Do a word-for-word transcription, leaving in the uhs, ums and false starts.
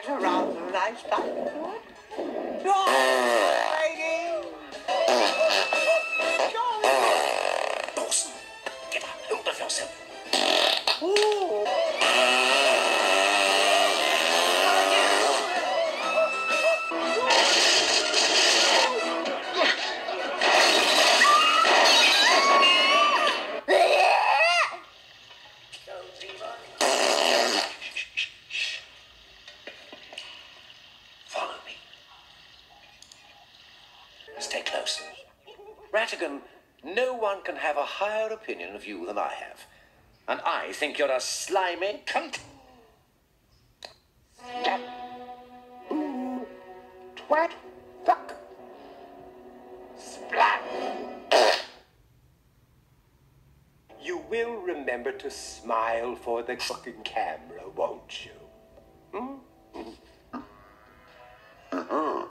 That's a rather nice time, isn't it? Oh, lady! Dawson, get a hold of yourself. Ooh. Follow me. Stay close. Rattigan, no one can have a higher opinion of you than I have. And I think you're a slimy cunt. Ooh. Twat. Fuck. Splat. You will remember to smile for the fucking camera, won't